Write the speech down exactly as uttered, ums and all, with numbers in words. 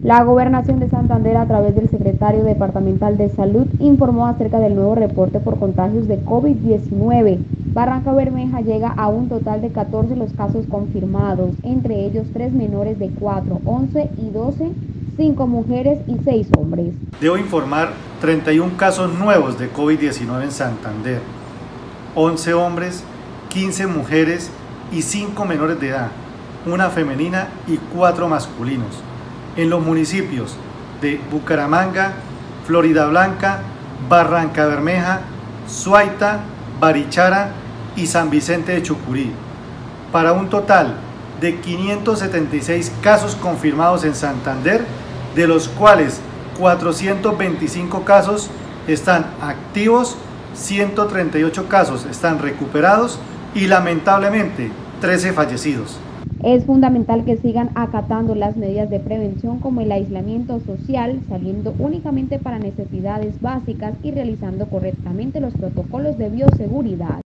La Gobernación de Santander, a través del secretario departamental de Salud, informó acerca del nuevo reporte por contagios de COVID diecinueve. Barrancabermeja llega a un total de catorce los casos confirmados, entre ellos tres menores de cuatro, once y doce, cinco mujeres y seis hombres. Debo informar treinta y un casos nuevos de COVID diecinueve en Santander, once hombres, quince mujeres y cinco menores de edad, una femenina y cuatro masculinos, en los municipios de Bucaramanga, Floridablanca, Barrancabermeja, Suaita, Barichara y San Vicente de Chucurí, para un total de quinientos setenta y seis casos confirmados en Santander, de los cuales cuatrocientos veinticinco casos están activos, ciento treinta y ocho casos están recuperados y lamentablemente trece fallecidos. Es fundamental que sigan acatando las medidas de prevención como el aislamiento social, saliendo únicamente para necesidades básicas y realizando correctamente los protocolos de bioseguridad.